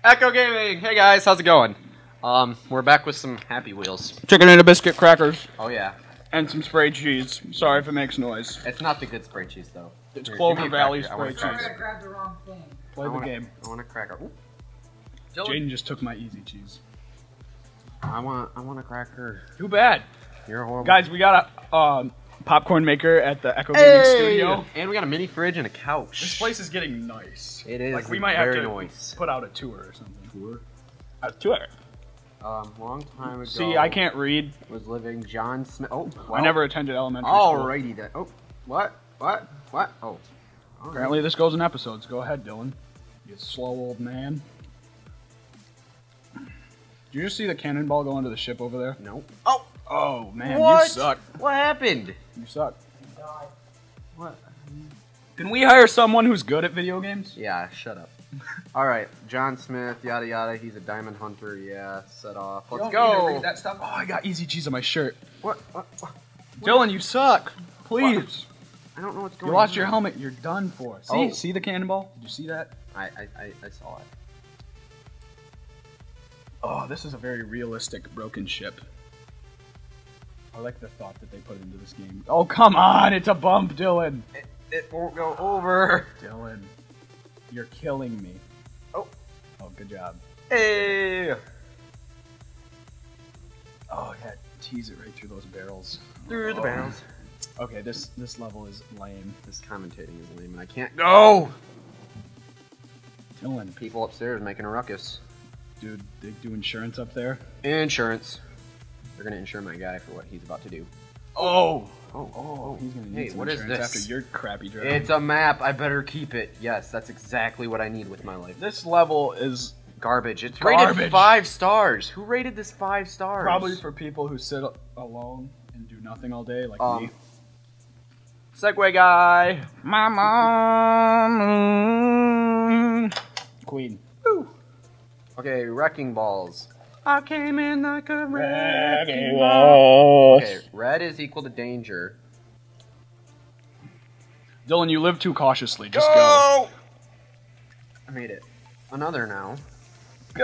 Echo Gaming! Hey guys, how's it going? We're back with some Happy Wheels. Chicken and a biscuit crackers. Oh yeah. And some sprayed cheese. Sorry if it makes noise. It's not the good spray cheese though. It's Here, Clover give me a Valley cracker. spray I want a cheese. cracker. grabbed the wrong thing. Play the game. I want a cracker. Ooh. Jaden just took my easy cheese. I want a cracker. Too bad. You're horrible. Guys, we got a popcorn maker at the Echo Gaming studio. And we got a mini fridge and a couch. This place is getting nice. It is Like, we might have very to nice. put out a tour or something. Tour? A tour. Long time ago. See, I can't read. Was living John Smith. Oh, well. I never attended elementary school. Alrighty then. Oh, what? Oh. All right. Apparently this goes in episodes. Go ahead, Dylan. You slow old man. Did you just see the cannonball go into the ship over there? Nope. Oh, man, What? you suck. What happened? You suck. Die. What? Can we hire someone who's good at video games? Yeah, shut up. Alright, John Smith, yada yada, he's a diamond hunter, yeah, set off. Let's You don't need to go! read that stuff. Oh, I got easy cheese on my shirt. What? Dylan, you suck. Please. I don't know what's going You on. lost your helmet. You're done for. See? Oh. See the cannonball? Did you see that? I saw it. Oh, this is a very realistic broken ship. I like the thought that they put into this game. Oh, come on. It's a bump, Dylan. It won't go over. Dylan, you're killing me. Oh. Oh, good job. Hey! Oh, yeah. Tease it right through those barrels. Through the Oh. barrels. Okay, this level is lame. This commentating is lame and I can't go! Dylan, People upstairs making a ruckus. dude, they do insurance up there? Insurance. They're gonna insure my guy for what he's about to do. Oh! Oh, He's gonna need Hey, some what is insurance this? after your crappy drive. It's a map, I better keep it. Yes, that's exactly what I need with my life. This level is Garbage. It's Garbage. rated 5 stars. Who rated this 5 stars? probably for people who sit alone and do nothing all day, like me. Segway guy. My mom. Queen. Okay, wrecking balls. I came in like a wrecking ball. Okay, red is equal to danger. Dylan, you live too cautiously. Just go. I made it. Another now. Go!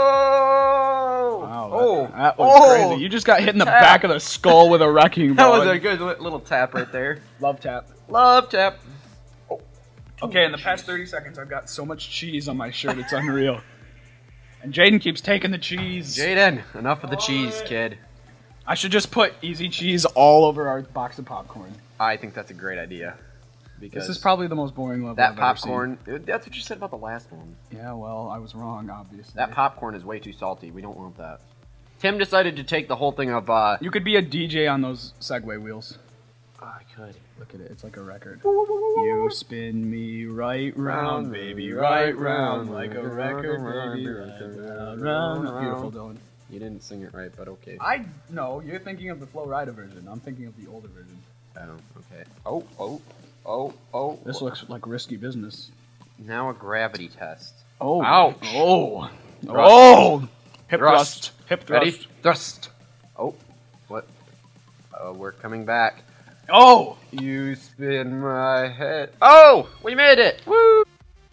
Wow, that was crazy. You just got hit in the back of the skull with a wrecking That ball. was a good little tap right there. love tap. Love tap. Okay, in the past 30 seconds, I've got so much cheese on my shirt, it's unreal. And Jaden keeps taking the cheese. Jaden, enough of the cheese, kid. I should just put easy cheese all over our box of popcorn. I think that's a great idea. Because This is probably the most boring level that I've ever seen. popcorn, that's what you said about the last one. Yeah, well, I was wrong, obviously. That popcorn is way too salty. We don't want that. Tim decided to take the whole thing of, You could be a DJ on those Segway wheels. I could. Look at it, it's like a record. You spin me right round, baby, right round, like a record, baby, right round. Beautiful, Dylan. You didn't sing it right, but okay. No, you're thinking of the Flo Rida version. I'm thinking of the older version. Oh, okay. Oh. This looks like risky business. Now a gravity test. Oh. Ouch. Oh. Thrust. Oh. Hip Thrust. thrust. Hip thrust. Ready? Thrust. Oh. What? We're coming back. Oh. You spin my head. Oh! We made it! Woo!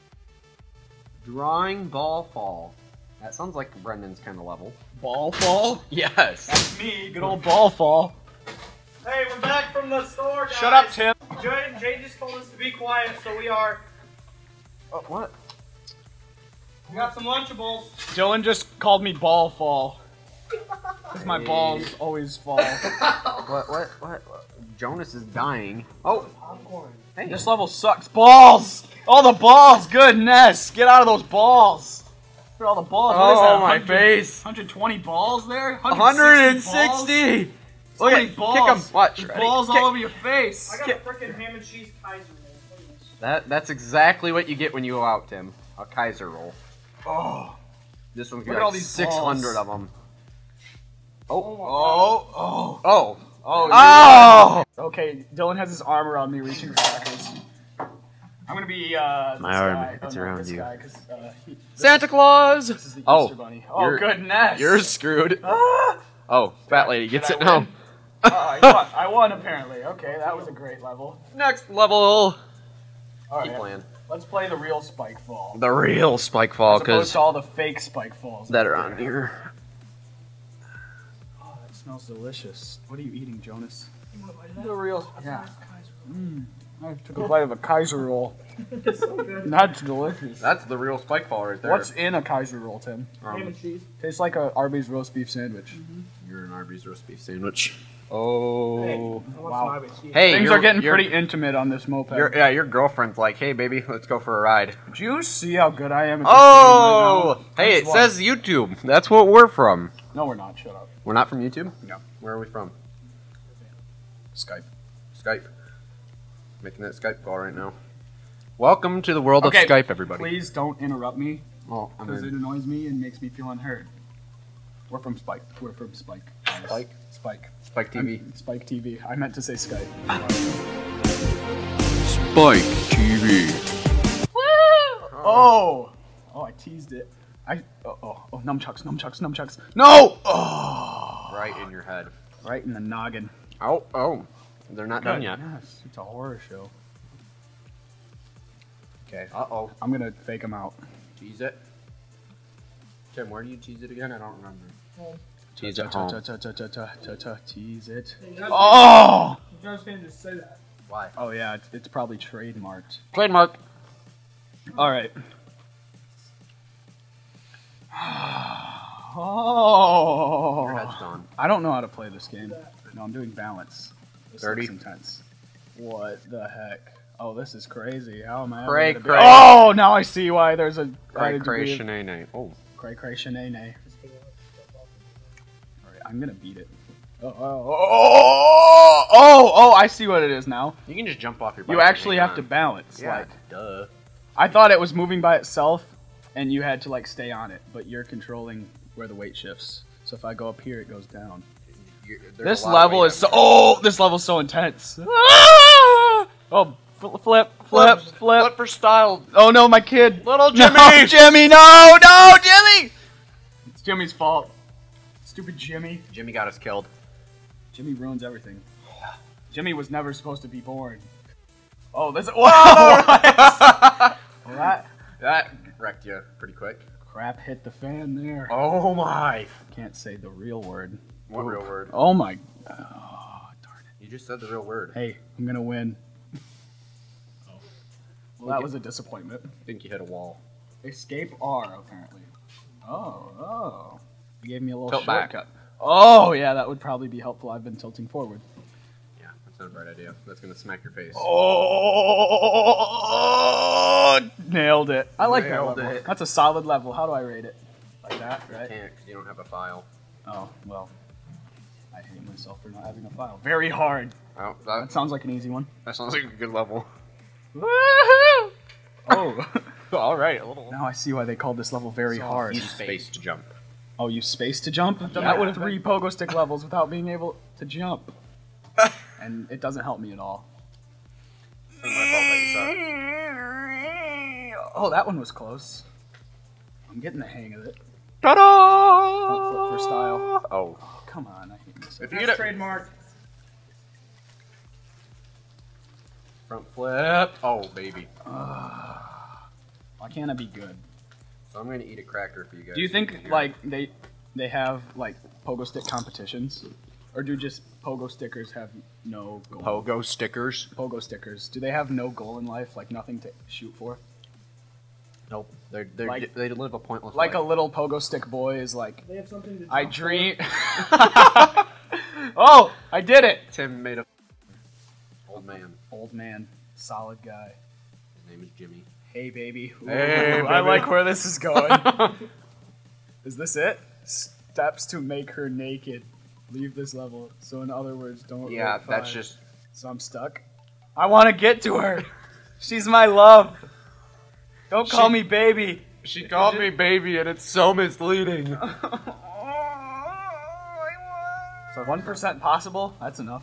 Drawing ball fall. That sounds like Brendan's kind of level. Ball fall? Yes. That's me. Good old ball fall. Hey, we're back from the store, guys. Shut up, Tim. Jay just told us to be quiet, so we are. Oh, what? We got some Lunchables. Dylan just called me ball fall. Because my balls always fall. What? Jonas is dying. Oh. Popcorn. Hey. This level sucks. Balls! All the balls! Goodness! Get out of those balls! Look at all the balls. What is that? Oh, my 100 face. 120 balls there? 160! Balls? Look at balls. kick him. Watch. There's Ready? balls Kick. all over your face. I got a freaking ham and cheese Kaiser roll, please. That's exactly what you get when you go out, Tim. A Kaiser roll. Oh. This one's Look got at all like these 600 balls. of them. Oh. Oh. Oh. Okay, Dylan has his arm around me reaching for crackers. I'm gonna be, this My arm, guy. it's no, around this you. guy, 'cause, Santa Claus! this is the Oh, Easter Bunny. Oh, you're- goodness. You're screwed. Ah! Oh, fat lady gets Did it I now. win? I won apparently. Okay, that was a great level. Next level. All Keep right. playing. Let's play the real Spike Fall. The real Spike Fall, As opposed because to all the fake Spike Falls that are on here. Oh, that smells delicious. What are you eating, Jonas? You want to bite of that? The real. That's Yeah. a nice Kaiser roll. I took a bite of a Kaiser roll. It's so good. That's delicious. That's the real Spike Fall right there. What's in a Kaiser roll, Tim? Ham and cheese. Tastes like a Arby's roast beef sandwich. You're an Arby's roast beef sandwich. Oh, Hey, I want some wow. Arby's cheese. Hey, Things you're- are getting you're- pretty intimate on this moped. Your girlfriend's like, hey baby, let's go for a ride. Do you see how good I am at this Oh, game right now? hey, it Guess what? says YouTube. That's what we're from. No, we're not. Shut up. We're not from YouTube? No. Where are we from? Skype. Skype. Making that Skype call right now. Welcome to the world Okay, of Skype, everybody. Please don't interrupt me, Oh, I'm because it in. annoys me and makes me feel unheard. We're from Spike. We're from Spike. Spike? Spike. Spike TV. Spike TV. I meant to say Skype. Spike TV. Oh! Oh, I teased it. Oh, nunchucks. No! Oh! Right in your head. Right in the noggin. Oh. They're not done Good. yet. Yes, it's a horror show. Okay. Uh-oh. I'm gonna fake them out. Cheese it. Tim, where do you cheese it again? I don't remember. Home. Cheese at home. Tease it. You guys Oh! You guys can't just say that. Why? Oh yeah, it's probably trademarked. Trademark. All right. Oh. Your head's gone. I don't know how to play this game. No, I'm doing balance. This 30. looks intense. What the heck? Oh, this is crazy. How am I? ever Cray, gonna cray. Oh, now I see why there's a Cray, added cray, degree of- shenanay. Oh. Cray, cray, shenanay. Just take it off. All right, I'm gonna beat it. Oh! I see what it is now. You can just jump off your bike. You and actually hang have to on. balance. Yeah. Like, Duh. I thought it was moving by itself, and you had to like stay on it, but you're controlling where the weight shifts. So if I go up here, it goes down. There's This a lot of level weight is on so. there. Oh, this level's so intense. Oh, flip. Flip for style. Oh no, my kid. Little No, Jimmy. Jimmy, no, Jimmy. It's Jimmy's fault. Stupid Jimmy. Jimmy got us killed. Jimmy ruins everything. Jimmy was never supposed to be born. Oh, this. Whoa! Well, That wrecked you pretty quick. crap hit the fan there. Oh my. Can't say the real word. What real word? Oh my. Oh, darn it. You just said the real word. Hey, I'm gonna win. Well, that was a disappointment. I think you hit a wall. Escape R, apparently. Oh. You gave me a little Tilt back. shortcut. Oh, yeah, that would probably be helpful. I've been tilting forward. Yeah, that's not a bright idea. That's gonna smack your face. Oh, nailed it. I like that Nailed level. it. That's a solid level. How do I rate it? Like that, You right? can't because you don't have a file. Oh, well. I hate myself for not having a file. Very hard. Oh, That sounds like an easy one. that sounds like a good level. Woohoo! Oh. All right, a little. Now I see why they called this level very hard. Use space to jump. Oh, use space to jump? done That that. would have 3 pogo stick levels without being able to jump. And it doesn't help me at all. It's not my fault that you suck. Oh, that one was close. I'm getting the hang of it. Ta-da! Front flip for style. Oh. Oh, come on, I hate this. If you That's get it. trademark. Front flip. Oh, baby. Why can't I be good? So I'm going to eat a cracker for you guys. Do you so can think hear. like they have like pogo stick competitions, or do just pogo stickers have no goal? Pogo stickers? Pogo stickers. Do they have no goal in life? Like nothing to shoot for? Nope. They Like- live a pointless Like a life. little pogo stick boy is like, They have something to I jump dream. Oh, I did it! Tim made a old man. Old man, solid guy. His name is Jimmy. Hey baby. Ooh, Hey, I baby. like where this is going. Is this it? Steps to make her naked. Leave this level. So in other words, don't. Yeah, rate that's 5. just. So I'm stuck. I want to get to her. She's my love. Don't call me baby. She called me baby, and it's so misleading. So 1% possible. That's enough.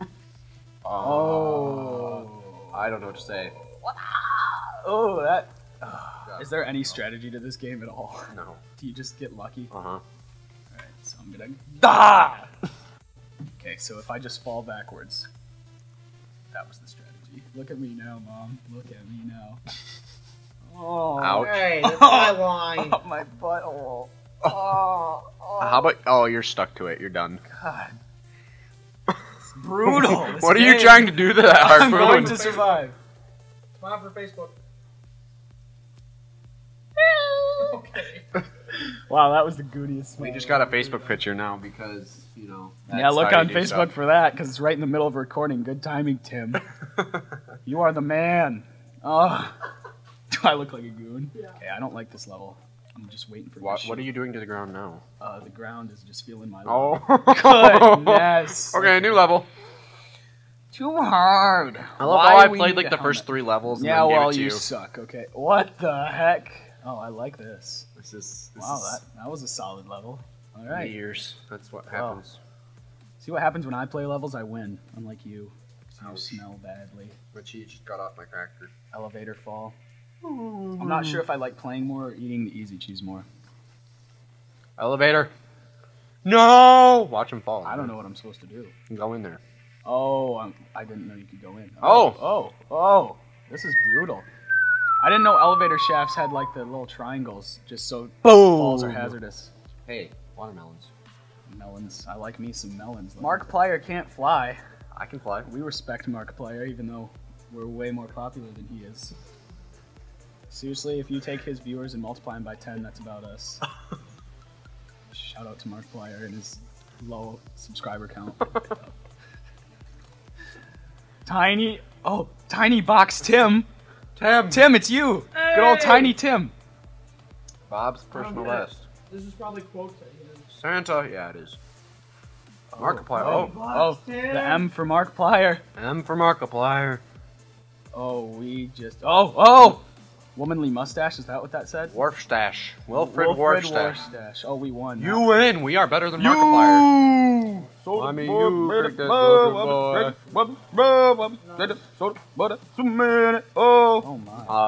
I don't know what to say. Oh, that. Is there any strategy to this game at all? No. Do you just get lucky? Uh huh. Alright, so I'm gonna. Ah! Okay, so if I just fall backwards, that was the strategy. Look at me now, Mom. Look at me now. Oh. Ouch. Hey, that's my line. Oh, my butthole. Oh. How about? Oh, you're stuck to it. You're done. God. It's brutal. This What are you game. trying to do to that I'm going harpoon? to survive. Smile for Facebook. Okay. Wow, that was the goodiest. We just got a Facebook picture now because Yeah, that's look how on you do Facebook stuff. for that because it's right in the middle of recording. Good timing, Tim. You are the man. Oh, do I look like a goon? Yeah. Okay, I don't like this level. I'm just waiting for What this are shit. you doing to the ground now? The ground is just feeling my Oh. goodness. Okay, new level. Too hard. I love Why how I we played need like a the first helmet? 3 levels. And Yeah, then gave well, it to you you. suck. Okay, what the heck? Oh, I like this. This is Wow, that was a solid level. All right. years. That's what happens. See what happens when I play levels? I win. Unlike you. 'Cause you Ouch. smell badly. But she just got off my cracker. Elevator fall. I'm not sure if I like playing more or eating the easy cheese more. Elevator. No! Watch him fall. I don't know what I'm supposed to do. Go in there. Oh, I didn't know you could go in. Oh. Oh. This is brutal. I didn't know elevator shafts had like the little triangles just so falls are hazardous. Hey, watermelons. Melons. I like me some melons. Mark Plyer can't fly. I can fly. We respect Mark Plyer even though we're way more popular than he is. Seriously, if you take his viewers and multiply them by 10, that's about us. Shout out to Mark Plyer and his low subscriber count. Tiny Box Tim. Tim, it's you. Good old Hey! Tiny Tim. Bob's personal Okay. best. This is probably quotes that he has. Santa. Yeah, it is. Markiplier. Oh, the M for Mark Plyer. M for Markiplier. Oh, oh! Womanly mustache, is that what that said? Wharfstash. Wilfred Wharfstash. Wharfstash. Oh, we won. You win. We are better than Markiplier. You! I mean, you picked that boy. Oh my.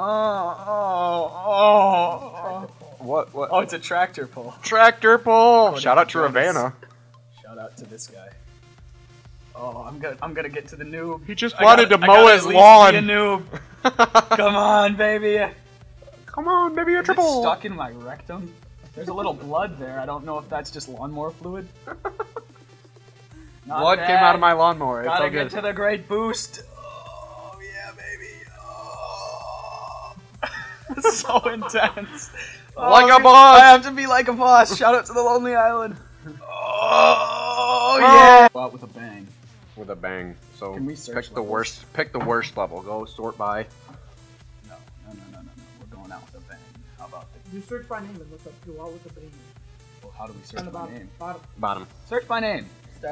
What? Oh, it's a tractor pull. Tractor pull. According Shout out to to Jonas. Ravanna. Shout out to this guy. Oh, I'm gonna get to the noob. He just I wanted gotta- to mow I gotta his at least lawn. be a noob. Come on, baby. Come on, maybe a Is it triple. stuck in my rectum? There's a little blood there. I don't know if that's just lawnmower fluid. Not Blood came bad. out of my lawnmower. It's Gotta all get good. to the great boost. Oh yeah, baby. Oh. It's so intense. Like Oh, a boss. I have to be like a boss. Shout out to the Lonely Island. Oh yeah. Go out with a bang. With a bang. So Can we search pick the levels? worst. Pick the worst level. Go sort by. No. We're going out with a bang. How about the? You search by name and look up Go Out with the Bang. Well, how do we search On the by bottom. name? Bottom. Bottom. Search by name.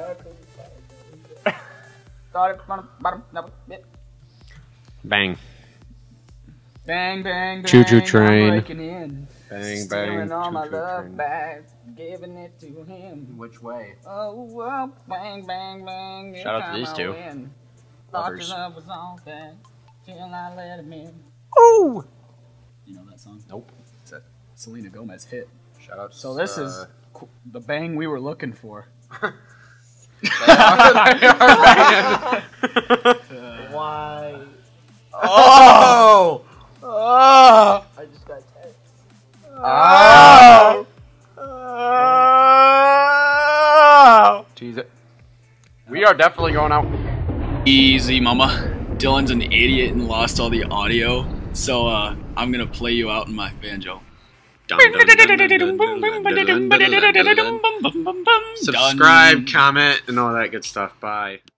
Bang. Bang, bang, bang. Choo-choo I'm train. breaking in. Bang, Stealing bang. all my choo-choo love train. back, giving it to him. Which way? Oh, bang, bang, bang. Shout out to these two. Thought Lovers. your love was all bad till I let him in. Ooh. You know that song? Nope. It's a Selena Gomez hit. Shout out. So this is the bang we were looking for. Why? Oh! Oh! I just got text. Oh! Tease it. We are definitely going out. Easy, mama. Dylan's an idiot and lost all the audio, so I'm gonna play you out in my banjo. Subscribe, comment, and all that good stuff. Bye.